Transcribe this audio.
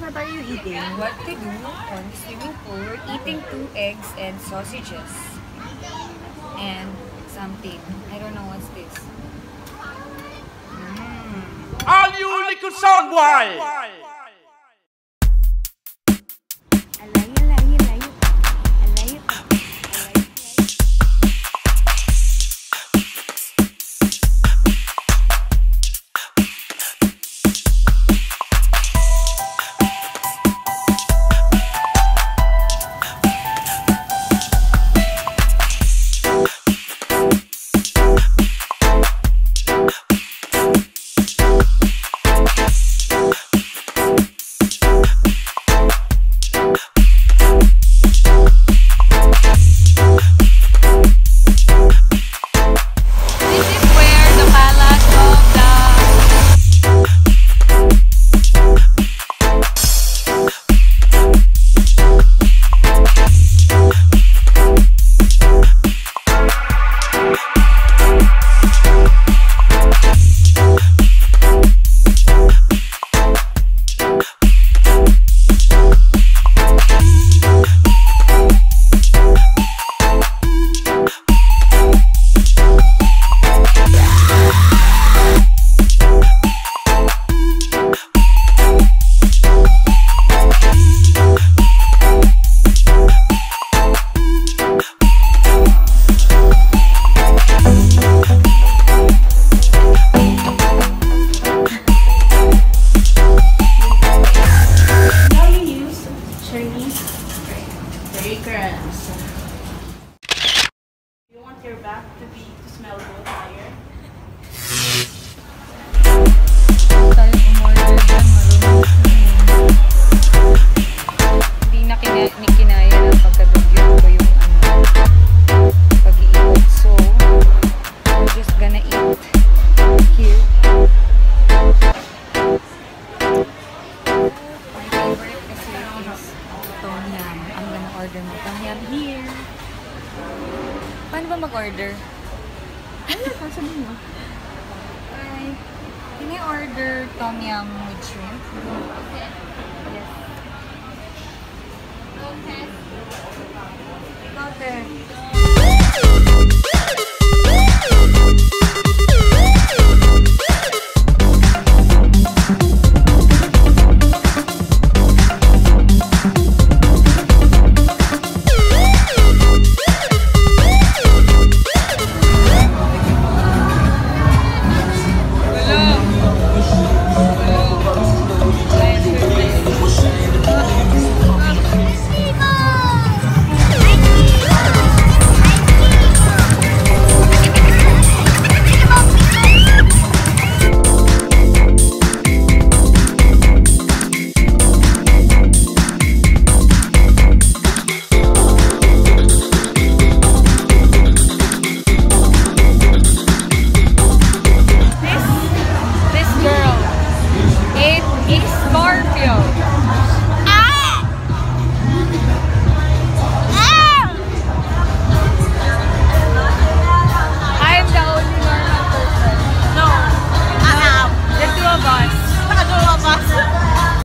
what are you eating? What to do on the swimming pool? We're eating 2 eggs and sausages. And something. I don't know what's this. All you little sound boy! You want your back to smell good higher? Tayo umorder na marunong. Hindi na kinaya ng pagkadugyo ko yung pag-iikot. So, we're just gonna eat here. My favorite kasi is tom yum. I'm gonna order mo tom yum here. Paano ba mag-order? Ano ka? Sabihin mo. Hi. Can I order tom yum with shrimp? Yes. Okay. Ikaw, te.